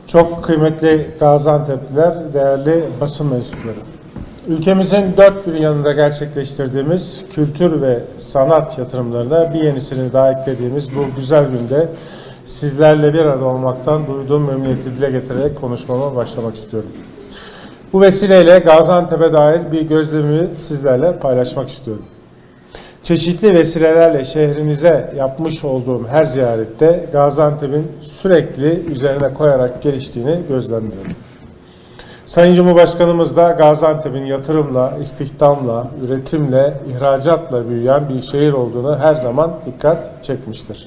Çok kıymetli Gaziantep'liler, değerli basın mensupları. Ülkemizin dört bir yanında gerçekleştirdiğimiz kültür ve sanat yatırımlarına bir yenisini daha eklediğimiz bu güzel günde sizlerle bir arada olmaktan duyduğum memnuniyeti dile getirerek konuşmama başlamak istiyorum. Bu vesileyle Gaziantep'e dair bir gözlemimi sizlerle paylaşmak istiyorum. Çeşitli vesilelerle şehrinize yapmış olduğum her ziyarette Gaziantep'in sürekli üzerine koyarak geliştiğini gözlemliyorum. Sayın Cumhurbaşkanımız da Gaziantep'in yatırımla, istihdamla, üretimle, ihracatla büyüyen bir şehir olduğunu her zaman dikkat çekmiştir.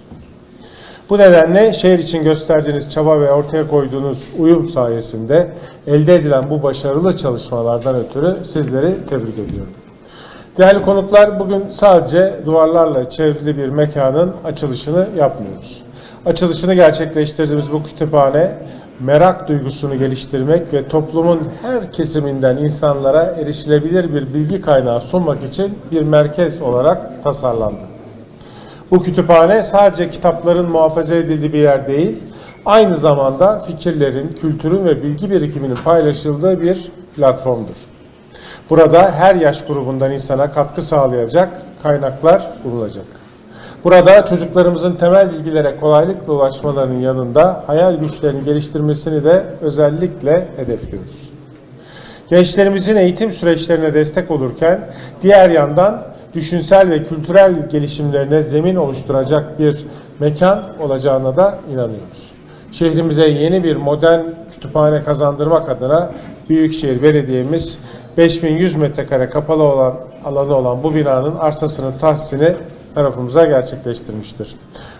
Bu nedenle şehir için gösterdiğiniz çaba ve ortaya koyduğunuz uyum sayesinde elde edilen bu başarılı çalışmalardan ötürü sizleri tebrik ediyorum. Değerli konuklar, bugün sadece duvarlarla çevrili bir mekanın açılışını yapmıyoruz. Açılışını gerçekleştirdiğimiz bu kütüphane, merak duygusunu geliştirmek ve toplumun her kesiminden insanlara erişilebilir bir bilgi kaynağı sunmak için bir merkez olarak tasarlandı. Bu kütüphane sadece kitapların muhafaza edildiği bir yer değil, aynı zamanda fikirlerin, kültürün ve bilgi birikiminin paylaşıldığı bir platformdur. Burada her yaş grubundan insana katkı sağlayacak kaynaklar bulunacak. Burada çocuklarımızın temel bilgilere kolaylıkla ulaşmalarının yanında hayal güçlerini geliştirmesini de özellikle hedefliyoruz. Gençlerimizin eğitim süreçlerine destek olurken diğer yandan düşünsel ve kültürel gelişimlerine zemin oluşturacak bir mekan olacağına da inanıyoruz. Şehrimize yeni bir modern kütüphane kazandırmak adına Büyükşehir Belediye'miz 5100 metrekare kapalı alanı olan bu binanın arsasının tahsisini tarafımıza gerçekleştirmiştir.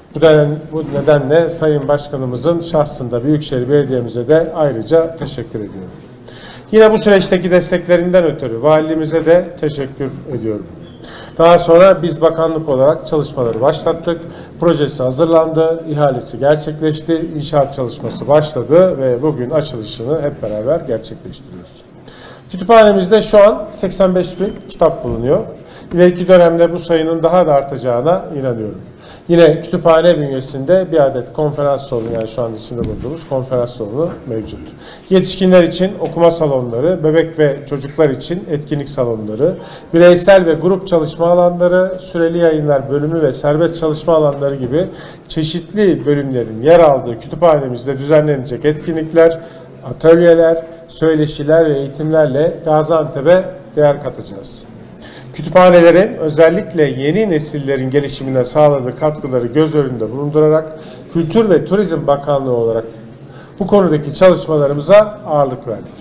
Bu nedenle Sayın Başkanımızın şahsında Büyükşehir Belediye'mize de ayrıca teşekkür ediyorum. Yine bu süreçteki desteklerinden ötürü valimize de teşekkür ediyorum. Daha sonra biz bakanlık olarak çalışmaları başlattık. Projesi hazırlandı, ihalesi gerçekleşti, inşaat çalışması başladı ve bugün açılışını hep beraber gerçekleştiriyoruz. Kütüphanemizde şu an 85.000 kitap bulunuyor. İleriki dönemde bu sayının daha da artacağına inanıyorum. Yine kütüphane bünyesinde bir adet konferans salonu, yani şu an içinde bulunduğumuz konferans salonu mevcut. Yetişkinler için okuma salonları, bebek ve çocuklar için etkinlik salonları, bireysel ve grup çalışma alanları, süreli yayınlar bölümü ve serbest çalışma alanları gibi çeşitli bölümlerin yer aldığı kütüphanemizde düzenlenecek etkinlikler, atölyeler, söyleşiler ve eğitimlerle Gaziantep'e değer katacağız. Kütüphanelerin özellikle yeni nesillerin gelişimine sağladığı katkıları göz önünde bulundurarak Kültür ve Turizm Bakanlığı olarak bu konudaki çalışmalarımıza ağırlık verdik.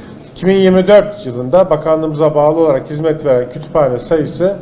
2024 yılında bakanlığımıza bağlı olarak hizmet veren kütüphane sayısı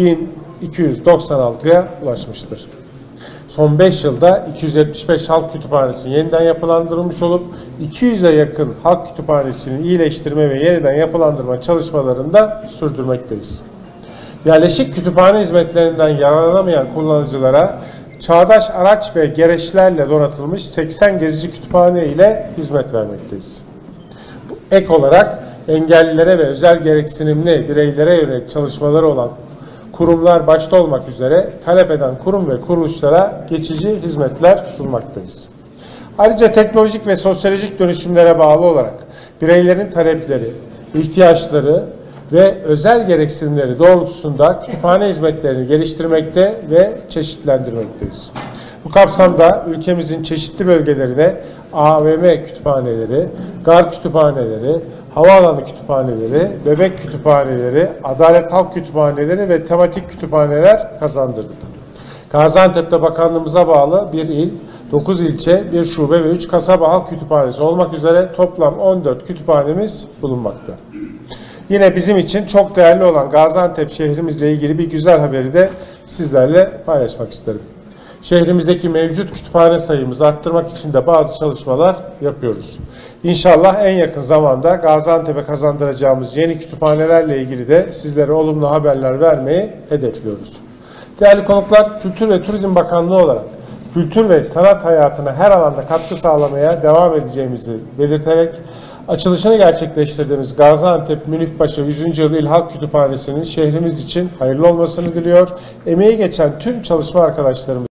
1296'ya ulaşmıştır. Son 5 yılda 275 halk kütüphanesi yeniden yapılandırılmış olup 200'e yakın halk kütüphanesini iyileştirme ve yeniden yapılandırma çalışmalarını da sürdürmekteyiz. Yerleşik kütüphane hizmetlerinden yararlanamayan kullanıcılara çağdaş araç ve gereçlerle donatılmış 80 gezici kütüphane ile hizmet vermekteyiz. Ek olarak engellilere ve özel gereksinimli bireylere yönelik çalışmaları olan kurumlar başta olmak üzere talep eden kurum ve kuruluşlara geçici hizmetler sunmaktayız. Ayrıca teknolojik ve sosyolojik dönüşümlere bağlı olarak bireylerin talepleri, ihtiyaçları ve özel gereksinimleri doğrultusunda kütüphane hizmetlerini geliştirmekte ve çeşitlendirmekteyiz. Bu kapsamda ülkemizin çeşitli bölgelerine AVM kütüphaneleri, gar kütüphaneleri, havaalanı kütüphaneleri, bebek kütüphaneleri, adalet halk kütüphaneleri ve tematik kütüphaneler kazandırdık. Gaziantep'te bakanlığımıza bağlı bir il, 9 ilçe, 1 şube ve 3 kasaba halk kütüphanesi olmak üzere toplam 14 kütüphanemiz bulunmakta. Yine bizim için çok değerli olan Gaziantep şehrimizle ilgili bir güzel haberi de sizlerle paylaşmak isterim. Şehrimizdeki mevcut kütüphane sayımızı arttırmak için de bazı çalışmalar yapıyoruz. İnşallah en yakın zamanda Gaziantep'e kazandıracağımız yeni kütüphanelerle ilgili de sizlere olumlu haberler vermeyi hedefliyoruz. Değerli konuklar, Kültür ve Turizm Bakanlığı olarak kültür ve sanat hayatına her alanda katkı sağlamaya devam edeceğimizi belirterek açılışını gerçekleştirdiğimiz Gaziantep Münifpaşa 100. Yıl İl Halk Kütüphanesi'nin şehrimiz için hayırlı olmasını diliyor. Emeği geçen tüm çalışma arkadaşlarımız